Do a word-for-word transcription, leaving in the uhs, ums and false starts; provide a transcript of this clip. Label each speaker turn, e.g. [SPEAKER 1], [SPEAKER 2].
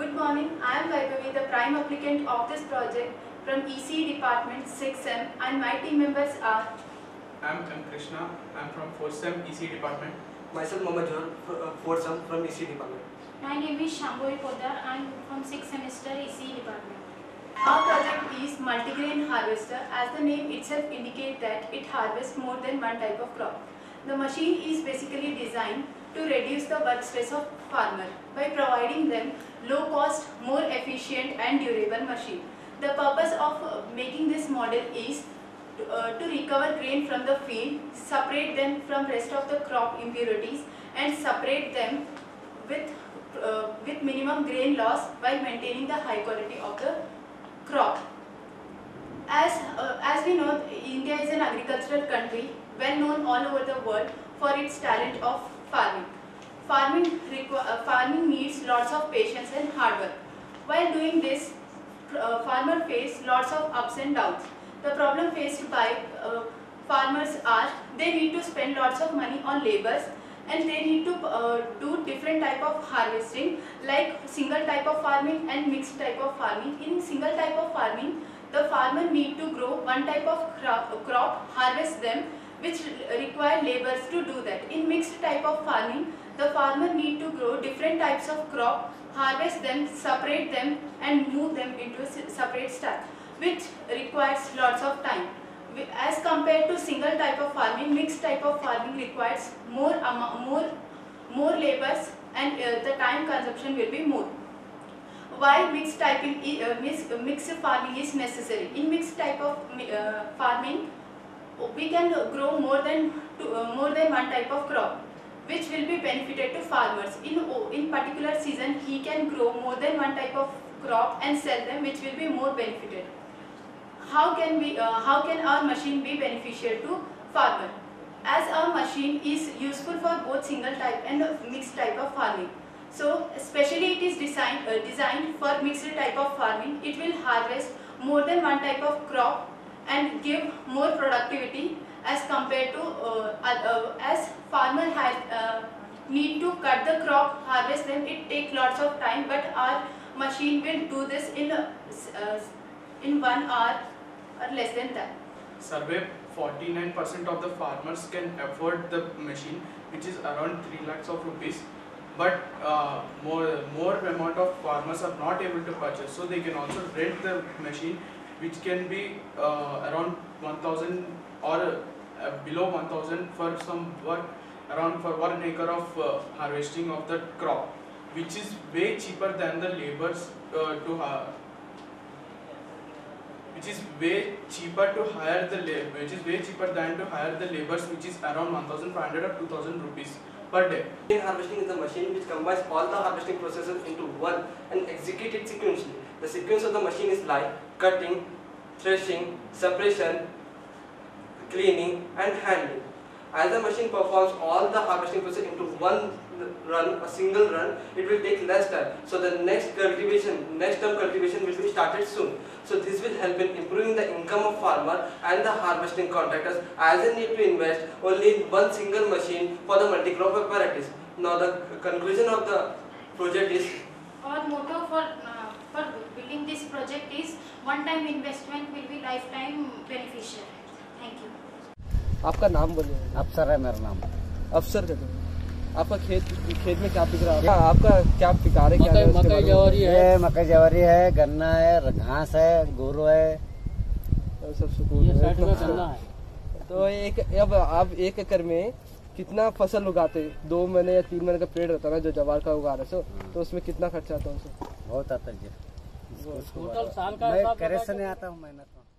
[SPEAKER 1] Good morning, I am Vaibhavi, the prime applicant of this project from E C department six M, and my team members are
[SPEAKER 2] I am M. Krishna, I am from fourth sem E C department.
[SPEAKER 3] Myself Mohammed Johar, fourth sem from E C department.
[SPEAKER 4] My name is Shambhavi Poddar, I am from sixth semester E C department.
[SPEAKER 1] Our project is multigrain harvester. As the name itself indicates that it harvests more than one type of crop. The machine is basically designed to reduce the work stress of farmer by providing them low cost, more efficient and durable machine. The purpose of uh, making this model is to, uh, to recover grain from the field, separate them from rest of the crop impurities and separate them with, uh, with minimum grain loss while maintaining the high quality of the crop. As, uh, as we know, India is an agricultural country well known all over the world for its talent of farming. Farming, uh, farming needs lots of patience and hard work. While doing this, uh, farmers face lots of ups and downs. The problem faced by uh, farmers are they need to spend lots of money on labors, and they need to uh, do different type of harvesting like single type of farming and mixed type of farming. In single type of farming, the farmer need to grow one type of crop, crop harvest them, which require laborers to do that. In mixed type of farming, the farmer need to grow different types of crop, harvest them, separate them and move them into a separate stack, which requires lots of time. As compared to single type of farming, mixed type of farming requires more more more labors, and uh, the time consumption will be more. Why mixed typing uh, mixed, mixed farming is necessary? In mixed type of uh, farming, we can grow more than two, uh, more than one type of crop, which will be benefited to farmers. In in particular season, he can grow more than one type of crop and sell them, which will be more benefited. How can we? Uh, how can our machine be beneficial to farmer? As our machine is useful for both single type and mixed type of farming. So, especially it is designed uh, designed for mixed type of farming. It will harvest more than one type of crop and give more productivity as compared to uh, uh, as farmer has uh, need to cut the crop, harvest them. It takes lots of time, but our machine will do this in uh, uh, in one hour or less than that.
[SPEAKER 2] Survey forty-nine percent of the farmers can afford the machine, which is around three lakhs of rupees. But uh, more more amount of farmers are not able to purchase, so they can also rent the machine, which can be uh, around one thousand or uh, below one thousand for some work around for one acre of uh, harvesting of the crop, which is way cheaper than the labors uh, to uh, which is way cheaper to hire the labor, which is way cheaper than to hire the labors, which is around one thousand five hundred or two thousand rupees per day.
[SPEAKER 3] Harvesting is the machine which combines all the harvesting processes into one and execute it sequentially. The sequence of the machine is like cutting, threshing, separation, cleaning and handling. As the machine performs all the harvesting process into one run, a single run, it will take less time. So the next cultivation, next term cultivation will be started soon. So this will help in improving the income of farmer and the harvesting contractors, as they need to invest only in one single machine for the multi-crop varieties. Now the conclusion of the project is,
[SPEAKER 4] Our motto for uh, for building this project is one-time investment will be lifetime beneficial. Thank you.
[SPEAKER 5] आपका नाम बोलिए।
[SPEAKER 6] अफसर है मेरा नाम।
[SPEAKER 5] अफसर का आपका खेत खेत में क्या पिक रहा है? आपका क्या पिकार है? क्या है?
[SPEAKER 6] मकई जवारी है, मकई जवारी है, गन्ना है, घास है, गोरो है,
[SPEAKER 5] सब सुकून है। गन्ना है। तो एक अब आप एक एकड़ में कितना फसल उगाते? दो महीने या तीन महीने का पेड़ रहता है ना जो जवार का उगा रहे हो, तो उसमें कितना खर्चा आता है?
[SPEAKER 6] बहुत आता है जी।
[SPEAKER 5] टोटल साल का
[SPEAKER 6] मैं करे से नहीं आता हूँ मेहनत में।